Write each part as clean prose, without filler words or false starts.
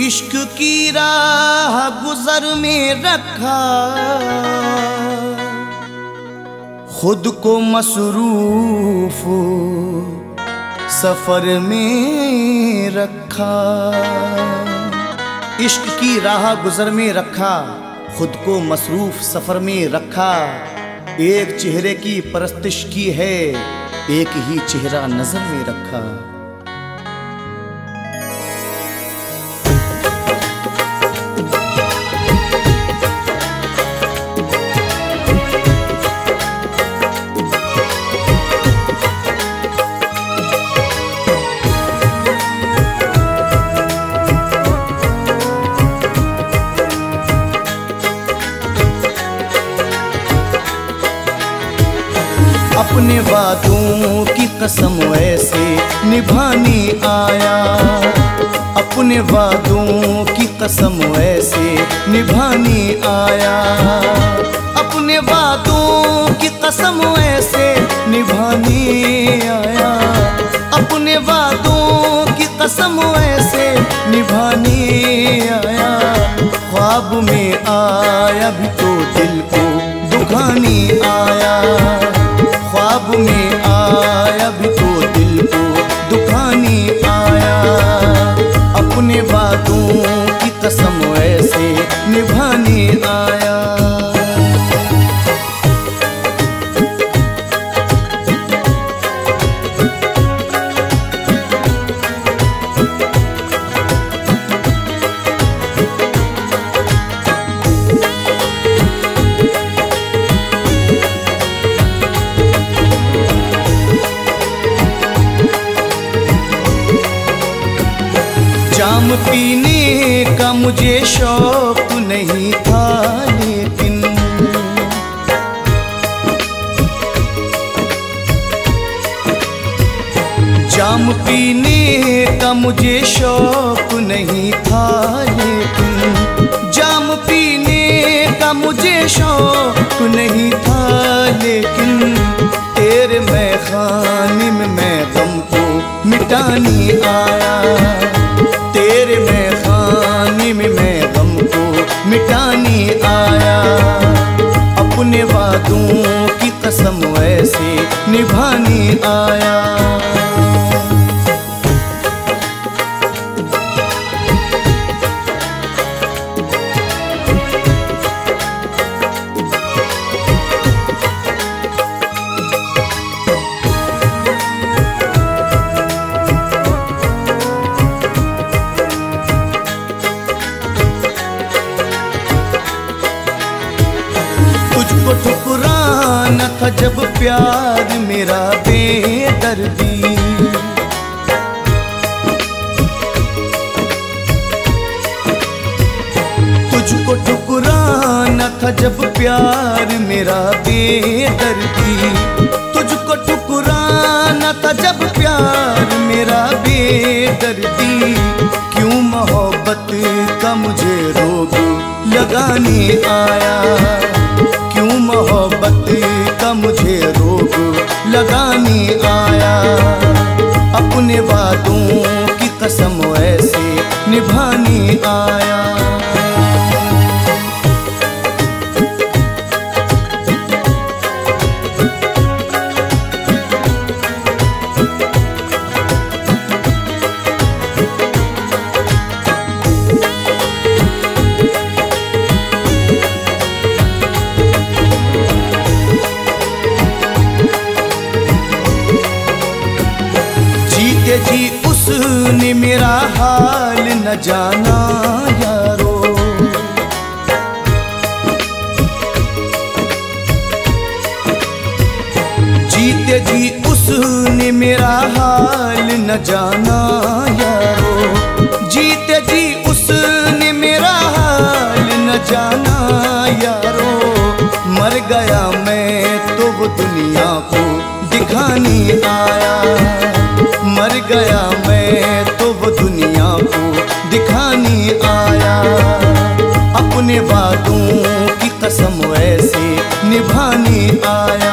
इश्क की राह गुजर में रखा, खुद को मसरूफ सफर में रखा। इश्क की राह गुजर में रखा, खुद को मसरूफ सफर में रखा। एक चेहरे की परस्तिश की है, एक ही चेहरा नजर में रखा। अपने वादों की कसम ऐसे निभाने आया, अपने वादों की कसम ऐसे निभाने आया, अपने वादों की कसम ऐसे निभाने आया, अपने वादों की कसम ऐसे निभाने आया। ख्वाब में आया भी तो दिल को दुखाने आया, ख्वाब में आया भी तो दिल को दुखाने आया। अपने वादों की कसम ऐसे निभाने आया। जाम पीने का मुझे शौक नहीं था, लेकिन जाम पीने का मुझे शौक नहीं था, लेकिन जाम पीने का मुझे शौक नहीं था, लेकिन तेरे मैखाने में मैं गम को मिटाने आया, तेरे मैखाने में मैं गम को मिटाने आया। अपने वादों की कसम ऐसे निभाने आया। तुझको ठुकराना था जब प्यार मेरा बेदर्दी, तुझको ठुकराना था जब प्यार मेरा बेदर्दी, तुझको ठुकराना था जब प्यार मेरा बेदर्दी। क्यों मोहब्बत का मुझे रोग लगाने आया, क्यों मोहब्बत का मुझे रोग लगाने आया। अपने वादों की कसम ऐसे निभाने आया। जी उसने मेरा हाल न जाना यारो, जीते जी उसने मेरा हाल न जाना यारो, जीते जी उसने मेरा हाल न जाना यारो। मर गया मैं तो वो दुनिया को दिखाने आया, मर गया मैं तो वो दुनिया को दिखाने आया। अपने वादों की कसम ऐसे निभाने आया।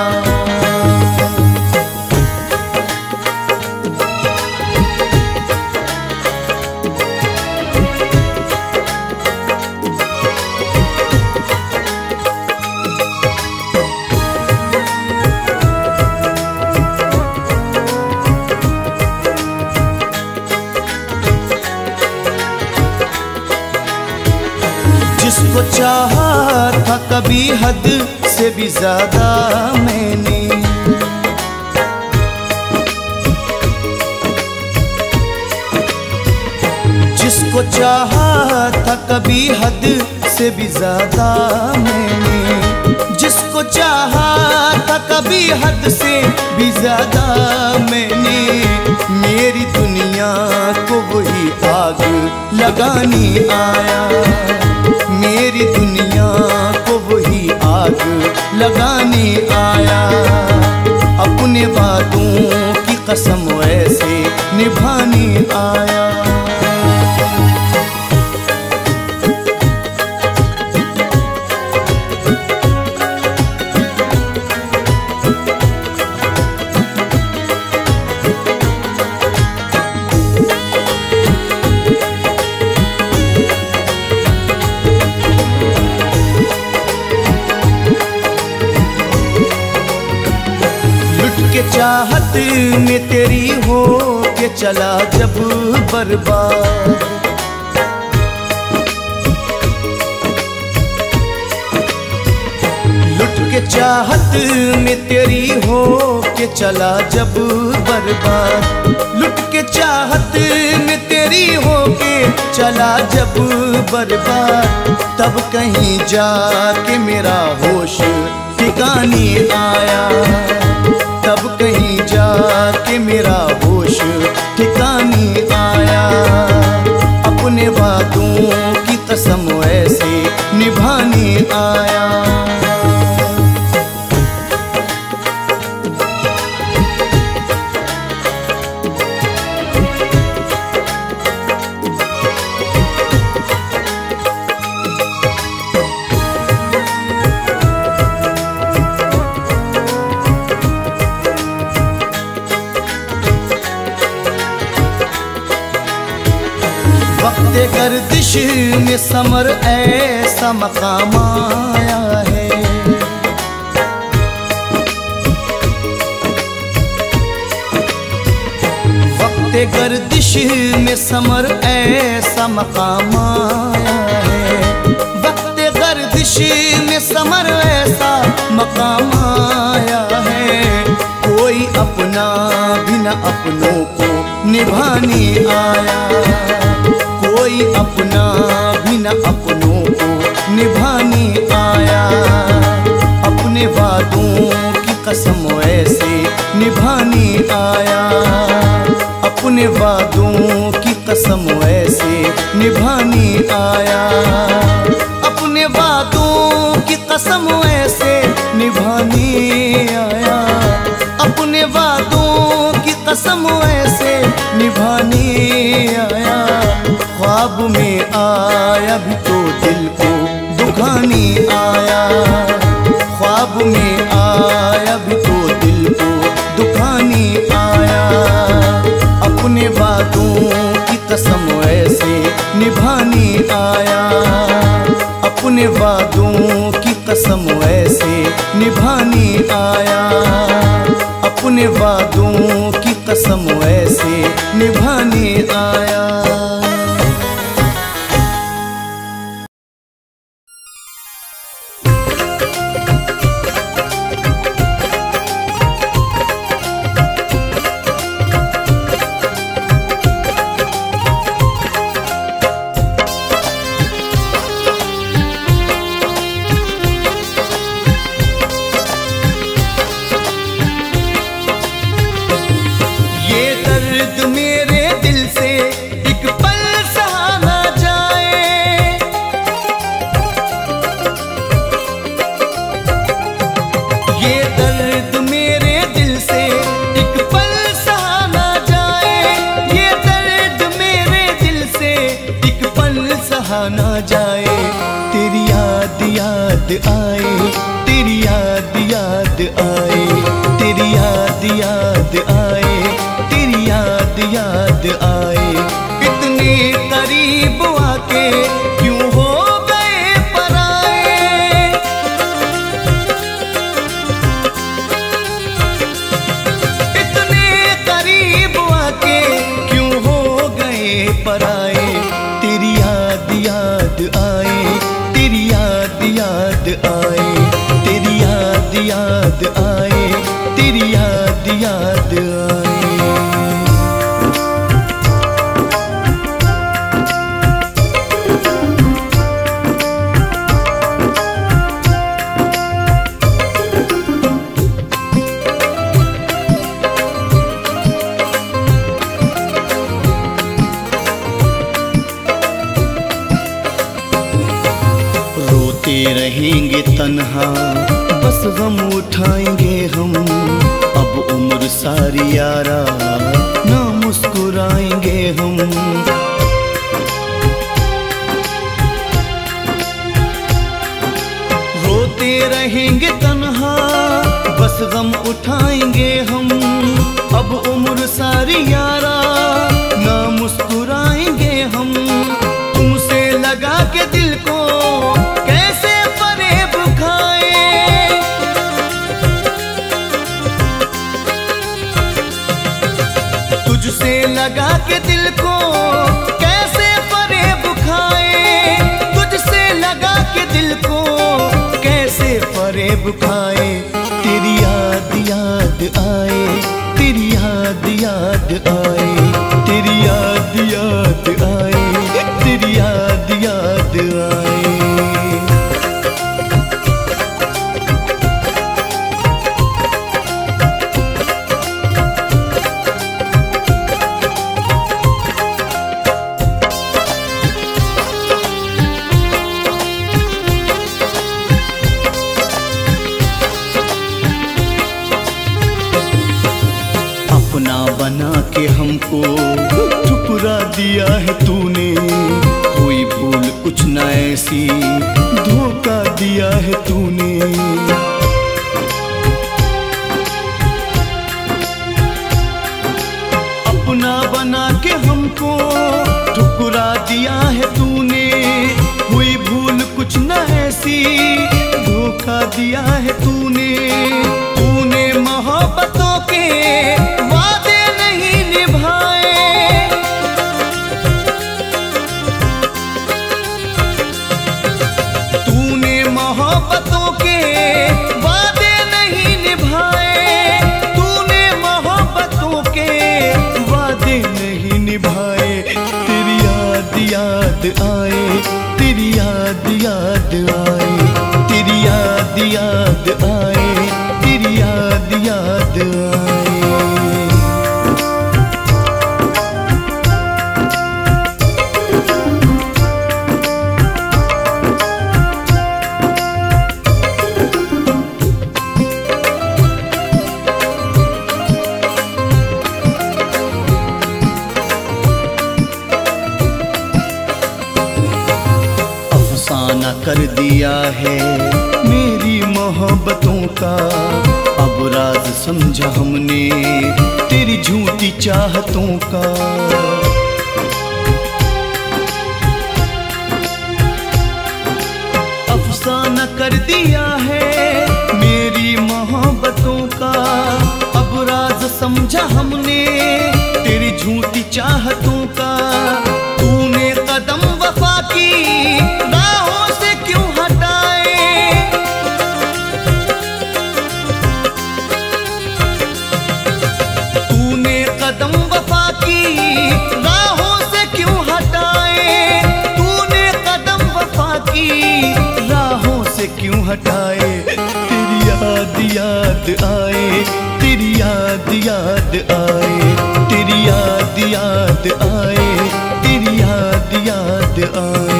जिसको चाहा था कभी हद से भी ज्यादा मैंने, जिसको चाहा था कभी हद से भी ज्यादा मैंने, जिसको चाहा था कभी हद से भी ज्यादा मैंने, मेरी दुनिया को वही आग लगाने आया, मेरी दुनिया को वही आग लगाने आया, अपने वादों की कसम ऐसे निभाने आया। चाहत में तेरी हो के चला जब बर्बाद, लुट के चाहत में तेरी हो के चला जब बर्बाद, लुट के चाहत में तेरी हो के चला जब बर्बाद, तब कहीं जाके मेरा होश ठिकाने आया, तब कहीं जाके मेरा होश ठिकाने आया, अपने वादों की कसम ऐसे निभाने आया। वक्ते गर्दिश में समर ऐसा मकाम आया है, वक्ते गर्दिश में समर ऐसा मकाम आया है, वक्ते गर्दिश में समर ऐसा मकाम आया है, कोई अपना भी न अपनों को निभाने आया, कोई अपना भी न अपनों को निभाने आया, अपने वादों की कसम ऐसे निभाने आया, अपने वादों की कसम ऐसे निभाने आया, अपने वादों की कसम ऐसे निभाने आया, अपने वादों की कसम ऐसे निभाने आया, ख्वाब में आया भी तो दिल को दुखाने आया, ख्वाब में आया भी तो दिल को दुखाने आया, अपने वादों की कसम ऐसे निभाने आया, अपने वादों की कसम ऐसे निभाने आया, अपने वादों की कसम ऐसे निभाने आया। ना जाए, तेरी याद याद आए, तेरी याद याद आए, तेरी याद याद आए, तेरी याद याद आए, इतने करीब आके क्यों हो गए पराए, इतने करीब आके क्यों हो गए पराए, तेरी याद याद आए, तेरी रहेंगे तन्हा, बस गम उठाएंगे हम। अब उम्र सारी यारा ना मुस्कुराएंगे हम। रोते रहेंगे तन्हा, बस गम उठाएंगे हम। अब उम्र सारी यारा ना मुस्कुराएंगे हम। तुमसे लगा के दिल को कैसे फरेब खाए, तुझसे लगा के दिल को कैसे फरेब खाए, तुझसे लगा के दिल को कैसे फरेब खाए। तेरी याद याद आए, तेरी याद याद आए, तेरी याद याद आए, तेरी याद याद आए। अपना बना के हमको ठुकरा दिया है तूने, कोई भूल कुछ न ऐसी धोखा दिया है तूने। अपना बना के हमको ठुकरा दिया है तूने, कोई भूल कुछ न ऐसी धोखा दिया है तूने। तूने मोहब्बतों के वादे नहीं निभाए, तूने मोहब्बतों के वादे नहीं निभाए, तूने मोहब्बतों के वादे नहीं निभाए। तेरी याद याद आए, तेरी याद याद आए, तेरी याद याद आए, तेरी याद याद आए। अफसाना कर दिया है मेरी मोहब्बतों का, अब राज समझा हमने तेरी झूठी चाहतों का। अफसाना कर दिया है मेरी मोहब्बतों का, अब राज समझा हमने तेरी झूठी चाहतों का। तूने कदम वफा की राहों से क्यों हटाए, तूने कदम वफा की राहों से क्यों हटाए, तूने कदम वफा की राहों से क्यों हटाए। तेरी याद याद आए, तेरी याद याद आए, तेरी याद याद आए, तेरी याद याद आए।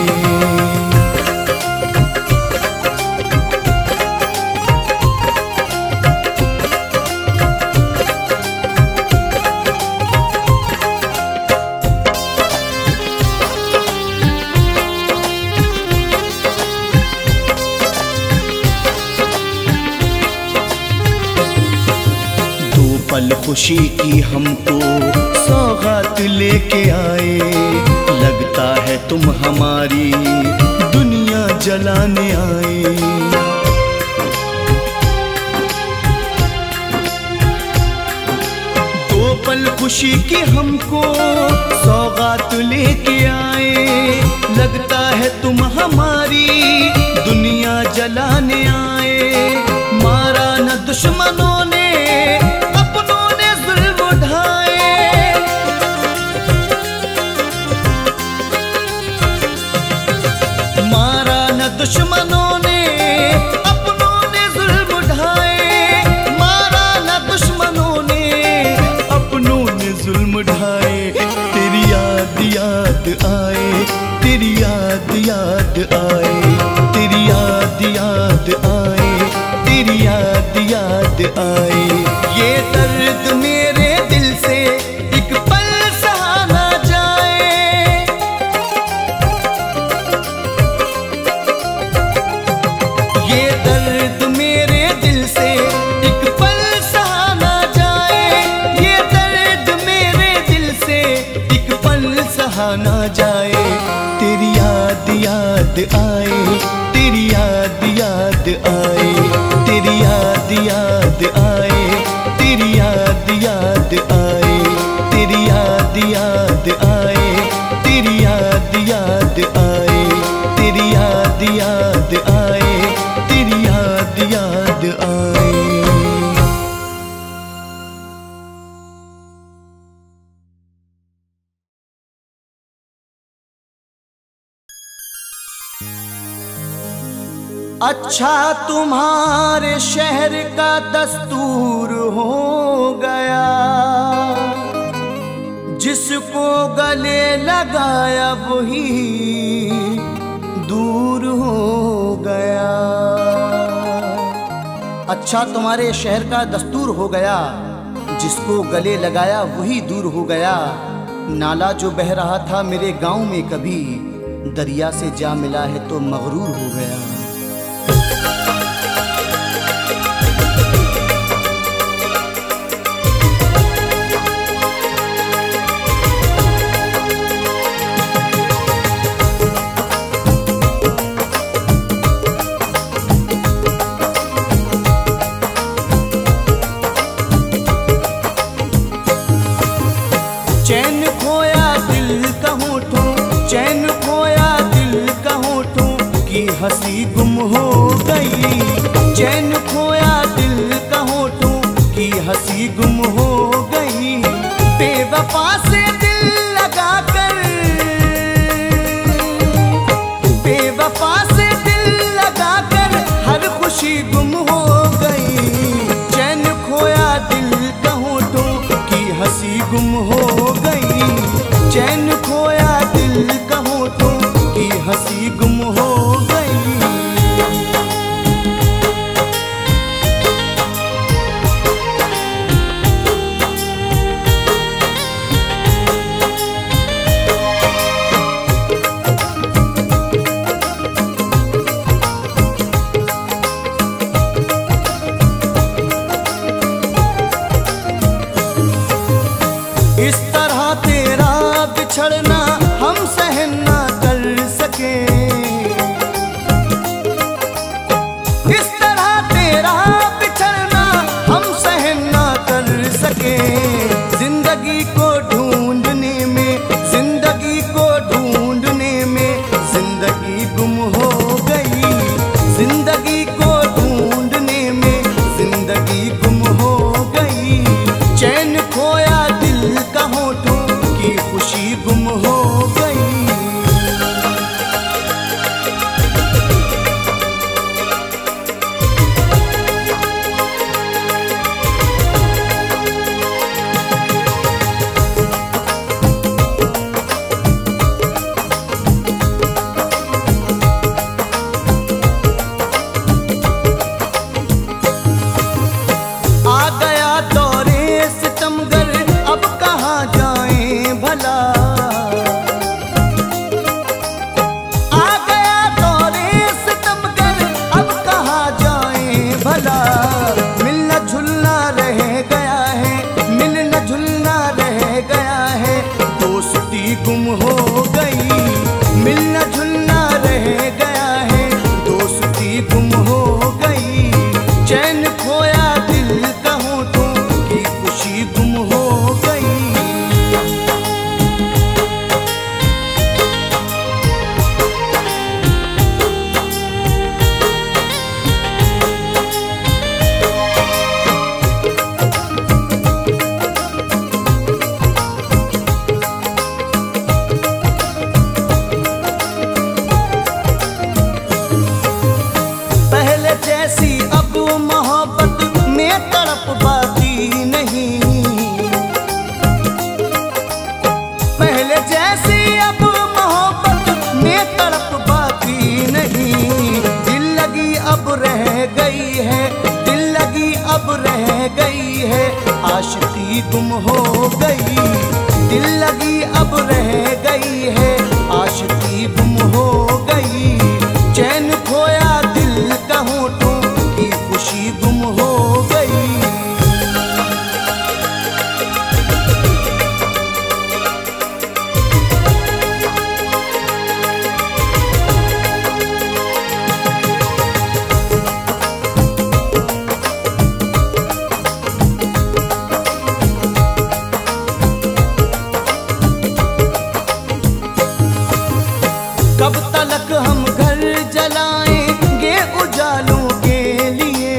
पल खुशी की हमको सौगात लेके आए, लगता है तुम हमारी दुनिया जलाने आए। दो पल खुशी की हमको सौगात लेके आए, लगता है तुम हमारी दुनिया जलाने आए। मारा न दुश्मनों ने दुश्मनों ने अपनों ने जुल्म ढाए, मारा न दुश्मनों ने अपनों ने जुल्म ढाए। तेरी याद याद आए, तेरी याद याद आए, तेरी याद आए। ये दर्द मेरे दिल से एक पल सहा ना जाए। ये दर्द मेरे दिल से एक पल सहा ना जाए। ये दर्द मेरे दिल से एक पल सहा ना जाए। तेरी याद याद आए, तेरी याद याद आए, तेरी याद याद आए, तेरी याद याद आए, तेरी याद याद आए, तेरी याद याद आए, तेरी याद याद आए, तेरी याद याद आए। अच्छा तुम्हारे शहर का दस्तूर हो गया, जिसको गले लगाया वही दूर हो गया। अच्छा तुम्हारे शहर का दस्तूर हो गया, जिसको गले लगाया वही दूर हो गया। नाला जो बह रहा था मेरे गांव में कभी, दरिया से जा मिला है तो मगरूर हो गया। चैन खोया दिल का होठों, चैन खोया दिल का होठों की हंसी गुम हो गई। चैन खोया दिल का होठों की हंसी गुम हो गई। बेवफा से दिल लगा कर, बेवफा से दिल लगा कर हर खुशी गुम हो गई। चैन खोया दिल का होठों की हंसी गुम हो गई। चैन खोया दिल का होठों की हंसी गुम हो गई। इस तरह तेरा बिछड़ना हम सहन ना कर सके। इस तरह तेरा बिछड़ना हम सहन ना कर सके। जिंदगी को ढूंढने में, जिंदगी को ढूंढने में जिंदगी गुम हो गई। जिंदगी को ढूंढने में जिंदगी गुम हो गई। चैन खोया दिल का होठों की खुशी गुम हो गई। आ गया दौरे सितमगर, अब कहाँ जाएं भला। आ गया दौरे सितमगर, अब कहाँ जाएं भला। मिलना झुलना रह गया है, मिलना झुलना रह गया है, दोस्ती गुम हो गई। मिलना झुलना रह गया है, दोस्ती गुम हो गई। चैन खोया दिल का होठों की खुशी गुम हो गई। गुम हो गई, दिल लगी अब रह गई है, आशिकी गुम हो गई। चैन खोया दिल का होठों की खुशी गुम हो गई। कब तलक हम घर जलाएंगे उजालों के लिए,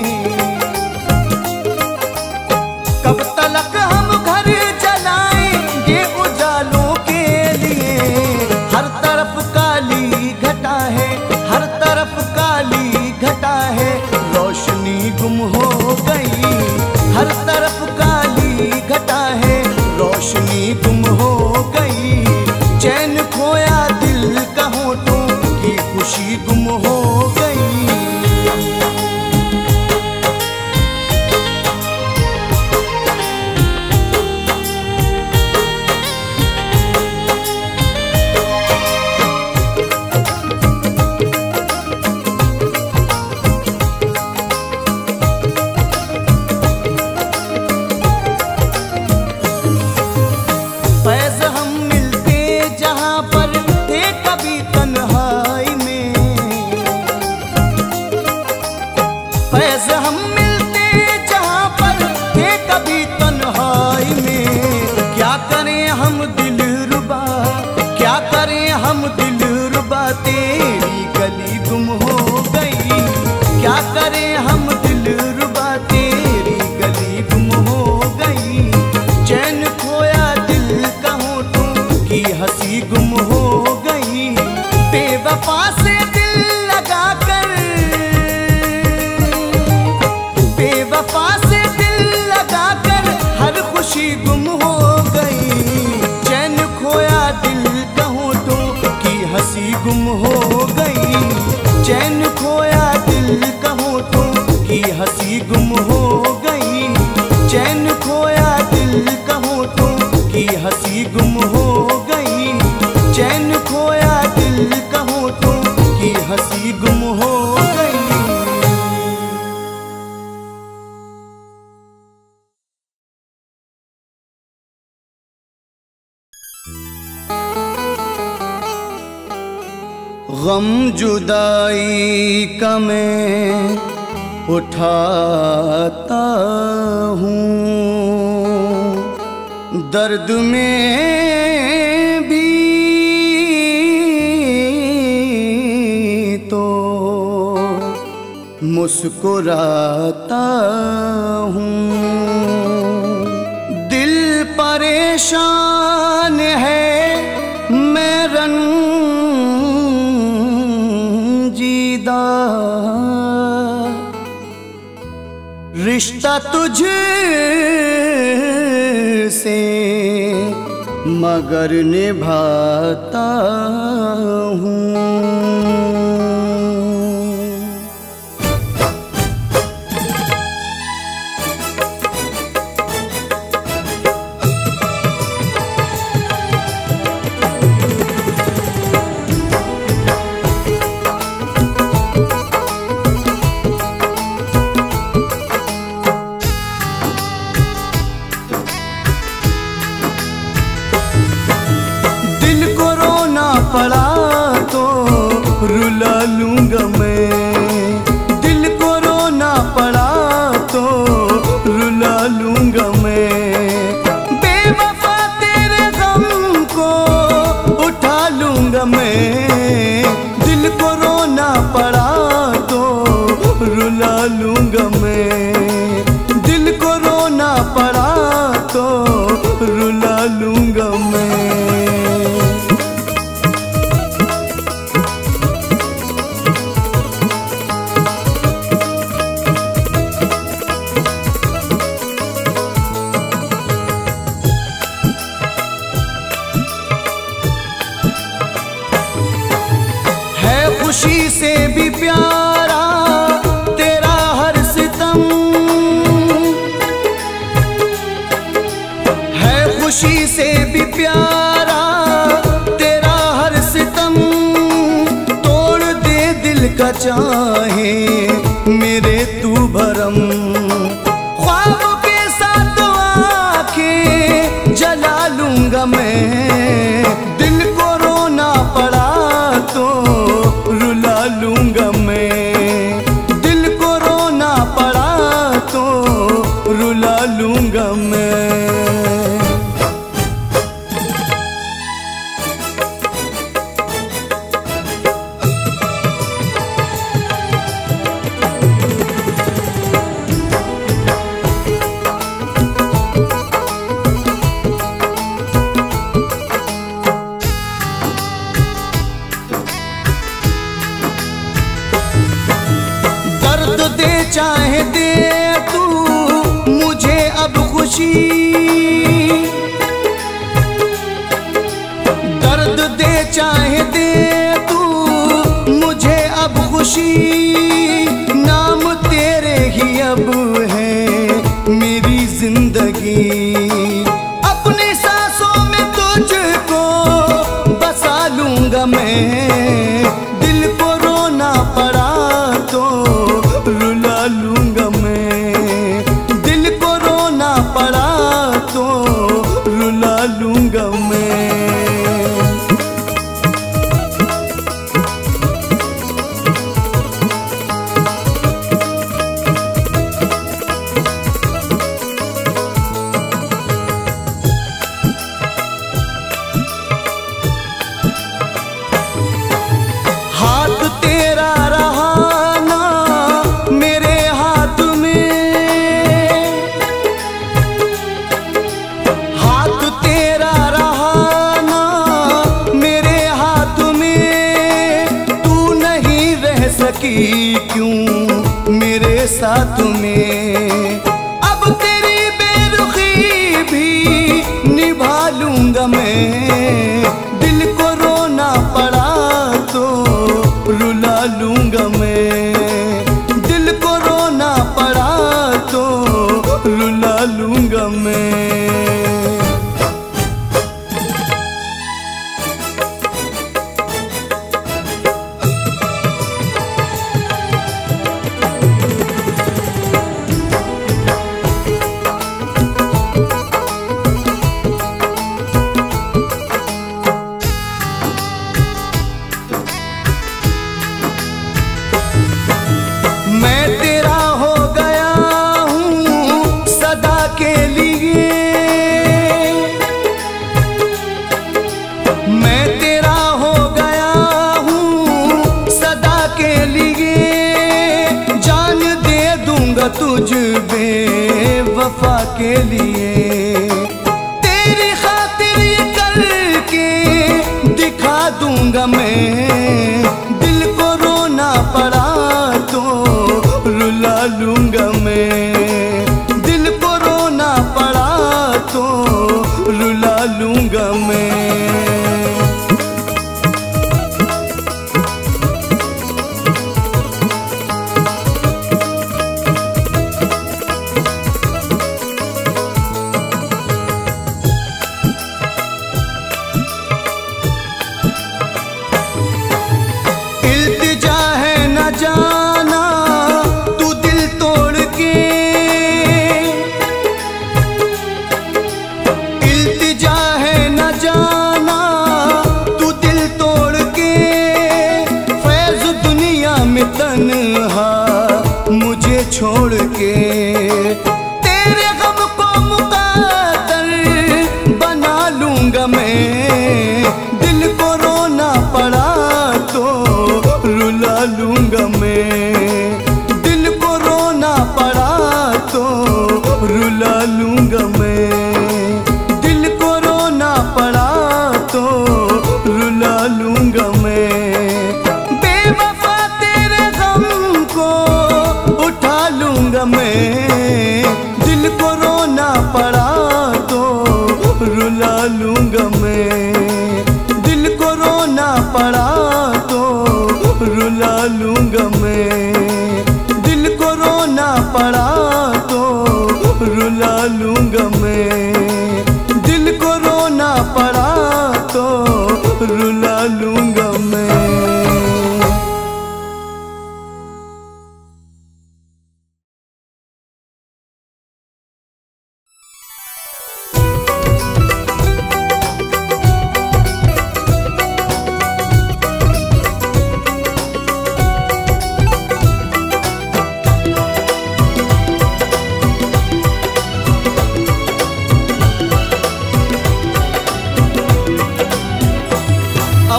कब तलक हम घर जलाएंगे उजालों के लिए। हर तरफ काली घटा है, हर तरफ काली घटा है, रोशनी गुम हो गई। हर तरफ काली घटा है, रोशनी गुम हो गई। चैन खोया दिल का होठों की खुशी गुम हो गई। फैज़ हम मिलते जहाँ पर थे कभी तन्हाई में, फैज़ हम मिलते जहाँ पर थे कभी तन्हाई में। क्या करें हम दिलरुबा, क्या करें हम दिलरुबा, तेरी गली गुम हो गई। क्या करें हम दिलरुबा, तेरी गली गुम हो गई। चैन खोया दिल का होठों की हंसी गुम हो गई। बेवफा से दिल लगा कर, बेवफा से दिल लगा कर हर खुशी गुम हो गई। चैन खोया दिल का होठों की हंसी गुम हो गई। चैन खोया दिल का होठों की हंसी गुम हो गई। चैन खोया दिल का होठों की हंसी गुम हो गई। चैन खोया दिल का होठों की हंसी गुम हो गई। गम जुदाई का मैं उठाता हूँ, दर्द में भी तो मुस्कुराता हूँ। दिल परेशान है, मैं रंजीदा, रिश्ता तुझ से मगर निभाता हूँ। पड़ा तो रुला लूंगा मैं, दिल को रोना पड़ा तो रुला लूंगा मैं। बेवफा तेरे गम को उठा लूंगा मैं, दिल को रोना पड़ा तो रुला लूंगा मैं। दिल को रोना पड़ा तो रुला लूंगा मैं। खुशी से भी प्यारा तेरा हर सितम, भी प्यारा तेरा हर सितम, तोड़ दे दिल का चाहे मेरे तू भरम। ख्वाब के साथ आंखें जला लूंगा मैं, दिल को रोना पड़ा तो रुला लूंगा मैं, दिल को रोना पड़ा तो रुला लूंगा मैं। दर्द दे चाहे दे तू मुझे अब खुशी, दर्द दे चाहे दे तू मुझे अब खुशी, नाम तेरे ही अब है मेरी जिंदगी। अपनी सांसों में तुझको बसा लूंगा मैं, दिल को रोना पड़ा तो रुला लूंगा मैं, दिल को रोना पड़ा तो रुला लूंगा मैं। हाथ तेरा रहा ना मेरे हाथ में, हाथ तेरा रहा ना मेरे हाथ में, तू नहीं रह सकी क्यों मेरे साथ में। अब तेरी बेरुखी भी निभा लूंगा मैं, दिल को रोना पड़ा तो रुला लूंगा मैं, दिल को रोना पड़ा तो रुला लूंगा मैं। मैं तेरा हो गया हूँ सदा के लिए, मैं तेरा हो गया हूँ सदा के लिए, जान दे दूंगा तुझ बेवफा के लिए। तेरी खातिर ये करके दिखा दूंगा मैं, दिल को रोना पड़ा तो रुला लूंगा मैं, दिल को रोना पड़ा तो रुला लूंगा मैं। इल्तिजा है न जाना तू दिल तोड़ के, इल्तिजा है न जाना तू दिल तोड़ के, फैज़ दुनिया में तन्हा मुझे छोड़ के, तेरे गम को मुक़द्दर बना लूंगा मैं, दिल को रोना पड़ा तो रुला लूंगा मैं, दिल को रोना पड़ा तो रुला लूंगा मैं, दिल को रोना पड़ा तो रुला लूंगा मैं। बेवफा तेरे गम को उठा लूंगा मैं, दिल को रोना पड़ा तो रुला लूंगा मैं।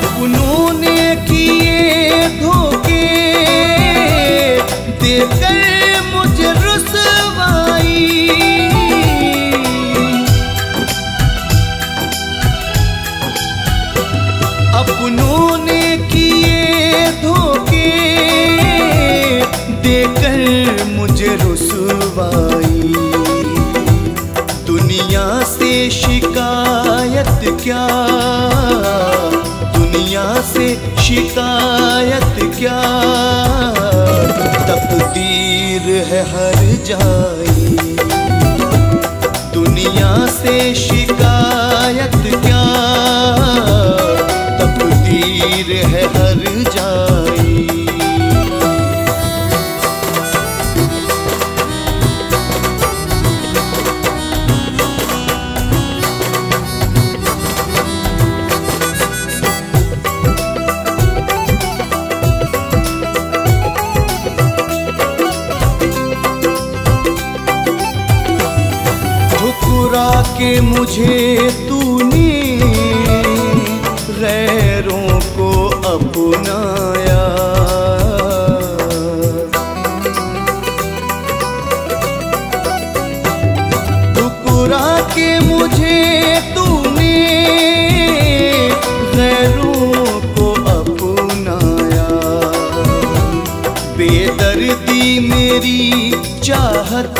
अपनों ने किए धोखे देकर मुझे रुसवाई, अपनों ने किए धोखे देकर मुझे रुसवाई। दुनिया से शिकायत क्या, दुनिया से शिकायत क्या, तकदीर है हर जाई। दुनिया से शिकायत क्या, तकदीर है हर जाई। ठुकरा के मुझे तूने गैरों को अपनाया, ठुकरा के मुझे तूने गैरों को अपनाया। बेदर्दी मेरी चाहत,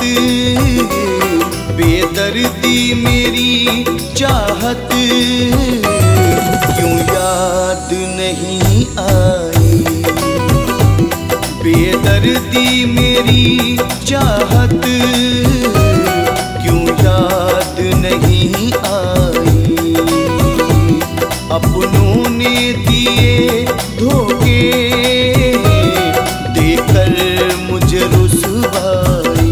बेदर्दी मेरी चाहत क्यों याद नहीं आई। बेदर्दी मेरी चाहत क्यों याद नहीं आई। अपनों ने दिए धोखे देकर मुझे रुसवाई।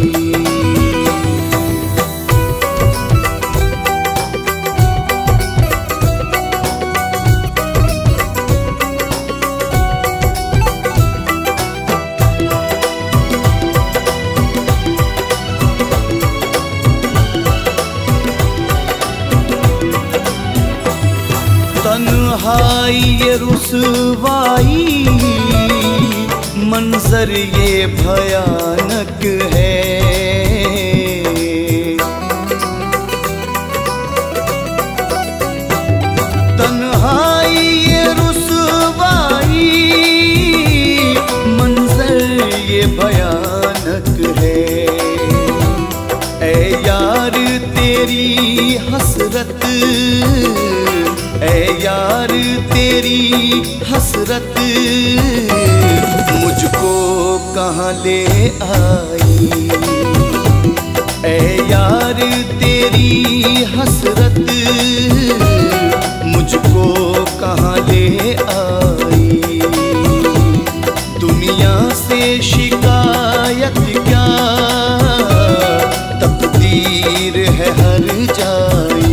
तन्हाई ये रुसवाई, मंजर ये भयानक है। तन्हाई ये रुसवाई, मंजर ये भयानक है। ऐ यार तेरी हसरत, ऐ यार तेरी हसरत मुझको कहाँ ले आई। ऐ यार तेरी हसरत मुझको कहाँ ले आई। दुनिया से शिकायत क्या, तकदीर है हर जाई।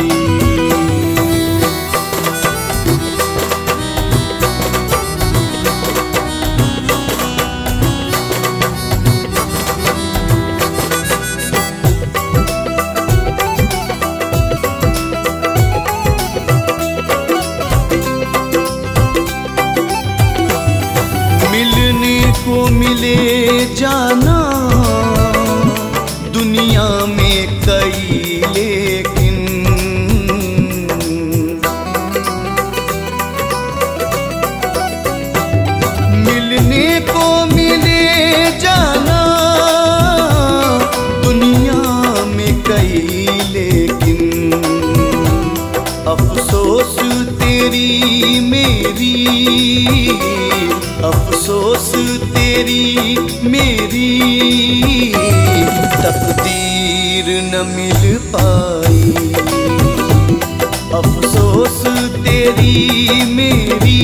को मिले जाना दुनिया में कई, लेकिन मिलने को मिले जाना दुनिया में कई, लेकिन अफसोस तेरी मेरी, अफसोस तेरी मेरी तकदीर न मिल पाई। अफसोस तेरी मेरी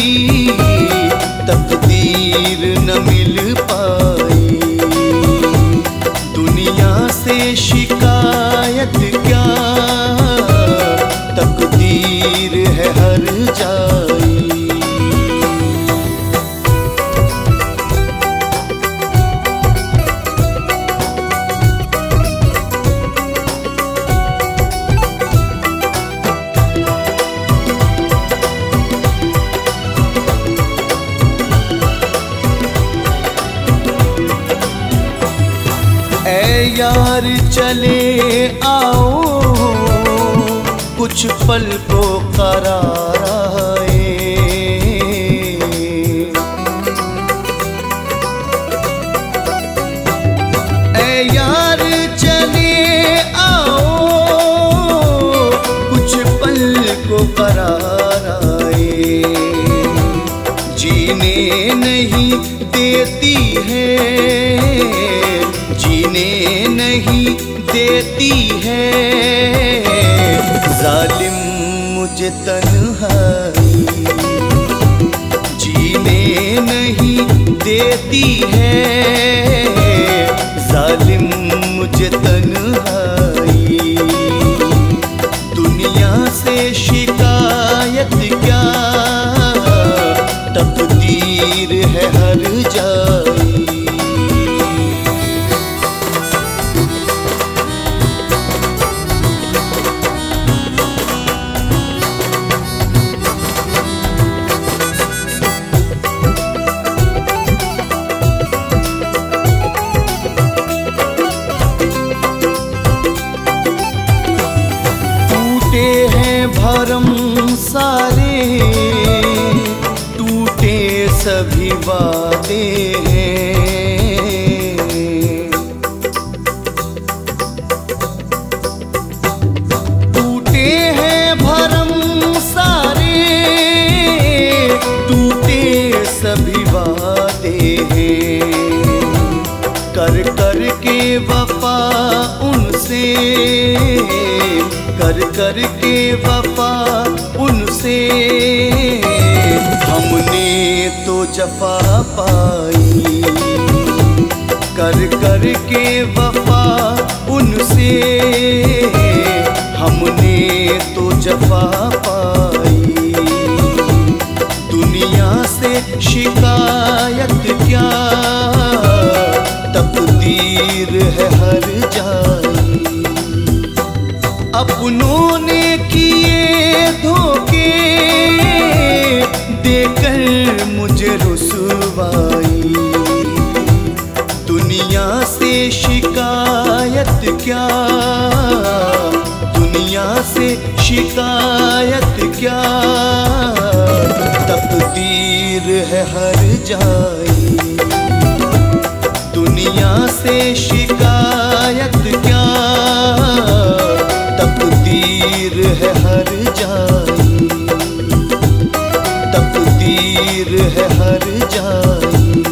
तकदीर न मिल पाई। दुनिया से शिकायत क्या, तकदीर है हर जाई। यार चले आओ, कुछ पल को करार आए। ऐ यार चले आओ, कुछ पल को करार आए। जीने नहीं देती है, जीने नहीं देती है जालिम मुझे तन्हाई। जीने नहीं देती है जालिम मुझे तन्हाई। दुनिया से शिकायत क्या, तकदीर है हर जाई। टूटे हैं भरम सारे, टूटे सभी वादे हैं। टूटे हैं भरम सारे, टूटे सभी वादे हैं। कर कर के वफा उनसे, कर कर के वफा उनसे हमने तो जफा पाई। कर कर के वफा उनसे हमने तो जफा पाई। दुनिया से शिकायत क्या, तकदीर है हर जाई। अपनों ने किए धोखे, देकर मुझे रुसवाई। दुनिया से शिकायत क्या, दुनिया से शिकायत क्या, तकदीर है हर जाई। दुनिया से शिकायत क्या, तकदीर है हर जाई। तकदीर है हर जाई।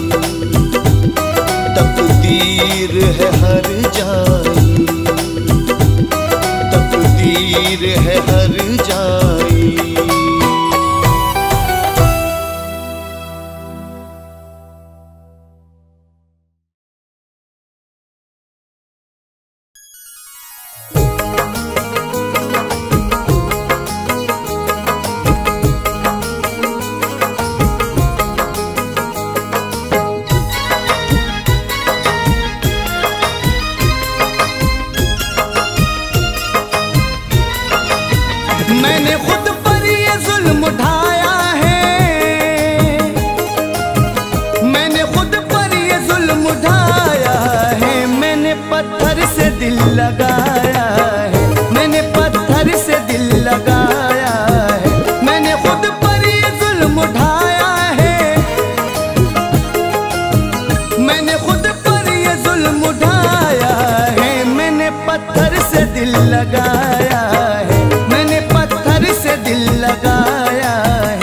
तकदीर है हर जाई। तकदीर है हर जाई। मैंने खुद पर ये जुल्म उठाया है, मैंने खुद पर ये जुल्म उठाया है। मैंने पत्थर से दिल लगाया है, मैंने पत्थर से दिल लगाया है। मैंने खुद पर ये जुल्म उठाया है, मैंने खुद पर ये जुल्म उठाया है। मैंने पत्थर से दिल लगाया है, मैंने पत्थर से दिल लगाया है।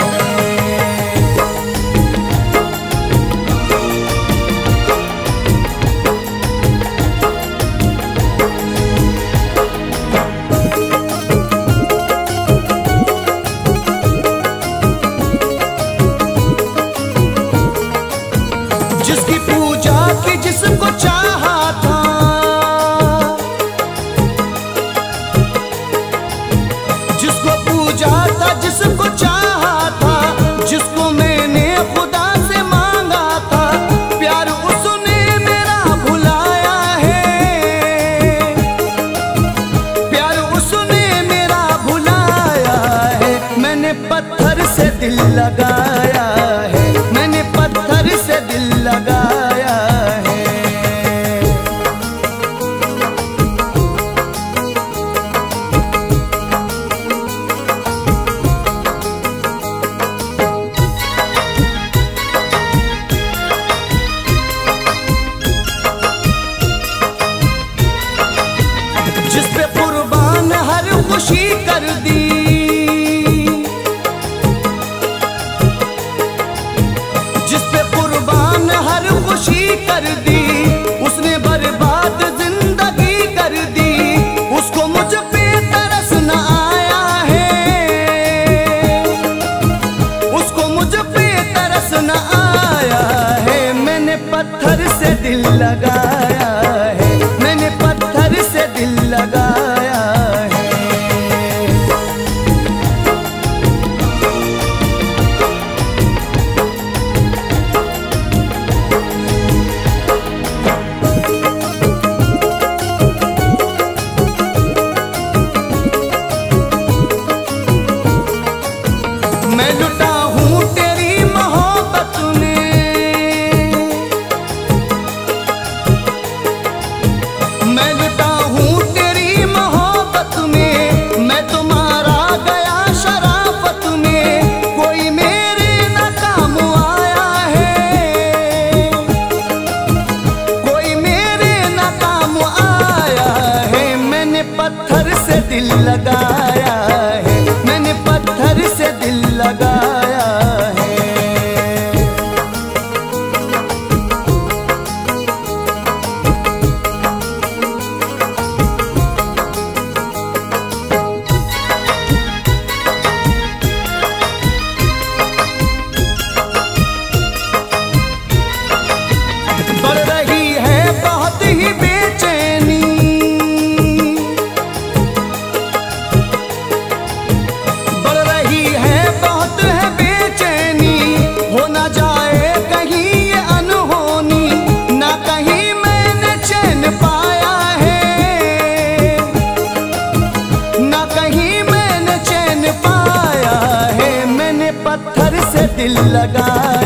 जिसकी पूजा की जिसको चाहा था, जिसको पूजा था जिसको चाहा था, जिसको मैंने खुदा से मांगा था, प्यार उसने मेरा भुलाया है। प्यार उसने मेरा भुलाया है। मैंने पत्थर से दिल लगाया है, मैंने पत्थर से दिल लगाया है। मैं लुटा हूँ तेरी मोहब्बत में, मैं लुटा हूँ तेरी मोहब्बत में, मैं तुम्हारा गया शराफत में, कोई मेरे न काम आया है, कोई मेरे न काम आया है। मैंने पत्थर से दिल लगाया है, मैंने पत्थर से दिल लगाया है। बढ़ रही है बहुत ही बेचैनी, बढ़ रही है बहुत है बेचैनी, हो ना जाए कहीं ये अनहोनी, ना कहीं मैंने चैन पाया है, ना कहीं मैंने चैन पाया है। मैंने पत्थर से दिल लगाया